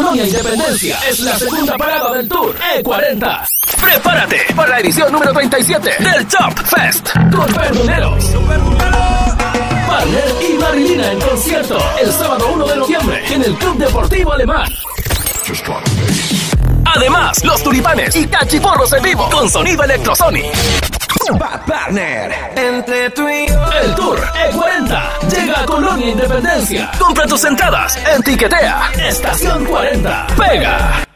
Colonia Independencia es la segunda parada del Tour E40. Prepárate para la edición número 37 del Top Fest con Perdoneros, Parler y Marilina en concierto el sábado 1 de noviembre en el Club Deportivo Alemán. Además, Los Tulipanes y Cachiporros en vivo con sonido Electrosonic. Partner, entre tú y yo. El Tour E40 llega a Colonia Independencia. Compra tus entradas en Tiquetea. Estación 40. Pega.